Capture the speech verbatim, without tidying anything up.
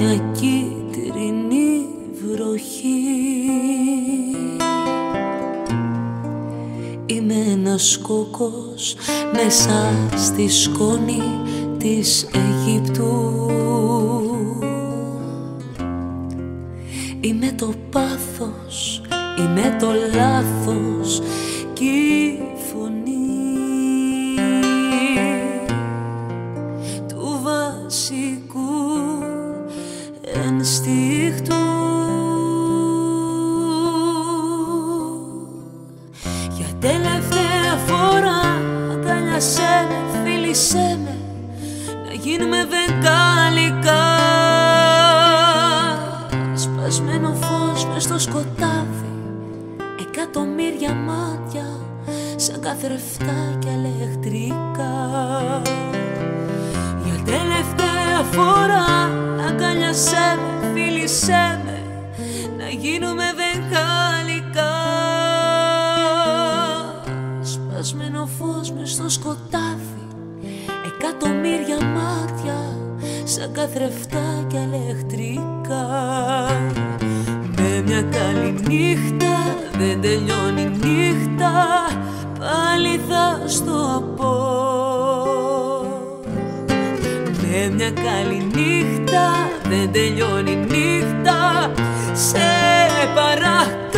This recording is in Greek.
μια κίτρινη βροχή. Είμαι ένας κόκκος μέσα στη σκόνη της Αιγύπτου. Είμαι το πάθος, είμαι το λάθος κι η φωνή του βασικού ενστίκτου. Για τελευταία φορά αγκάλιασέ με, φίλησέ με, να γίνουμε βεγγαλικά. Σπασμένο φως μες στο σκοτάδι, εκατομμύρια μάτια σαν καθρεφτάκια ηλεκτρικά. Για τελευταία φορά αγκάλιασέ με, φίλησέ με, να γίνουμε βεγγαλικά. Σπασμένο φως μες στο σκοτάδι, εκατομμύρια μάτια σαν καθρεφτάκια ηλεκτρικά. Με μια καλή νύχτα δεν τελειώνει η νύχτα, πάλι θα στο πω. Με μια καλή νύχτα δεν τελειώνει η νύχτα, σε παρακαλώ.